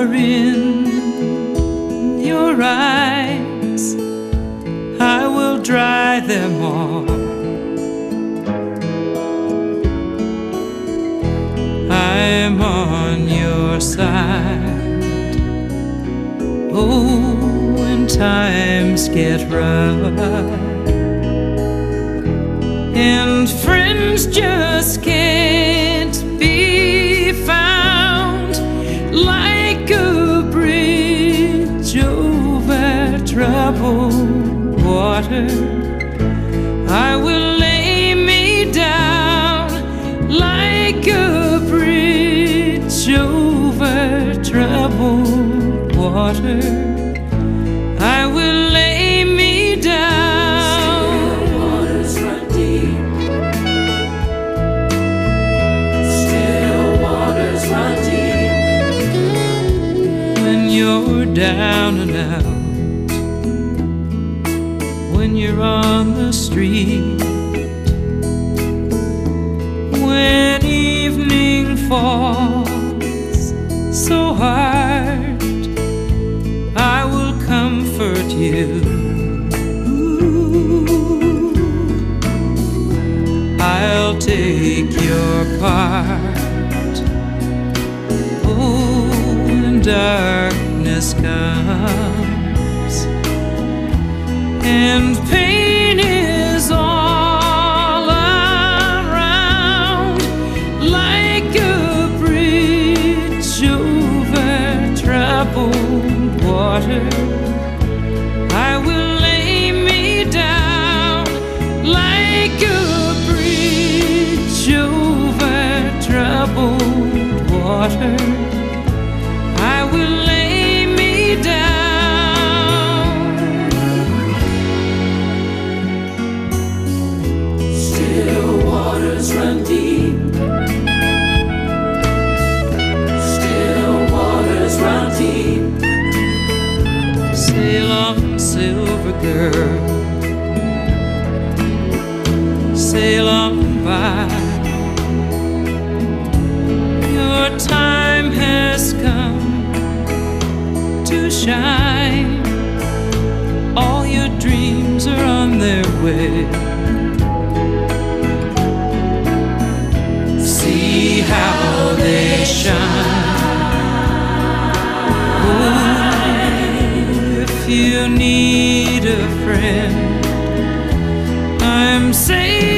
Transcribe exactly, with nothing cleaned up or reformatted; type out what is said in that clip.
are in your eyes, I will dry them all. I'm on your side. Oh, when times get rough and friends just can't be found, like a bridge over troubled water, I will lay me down like a bridge over troubled water. I will lay me down. Still waters run deep. Still waters run deep. When you're down and out, when you're on the street, when evening falls so hard, I will comfort you. Ooh, I'll take your part. Oh, when darkness comes and pain is all around, like a bridge over troubled water, I will lay me down like a bridge over troubled water. I will lay me down. Still waters run deep. Still waters run deep. Sail on, silver girl, sail on by. Your time has come to shine. All your dreams are on their way. See how they shine. Oh, if you need a friend, I'm saying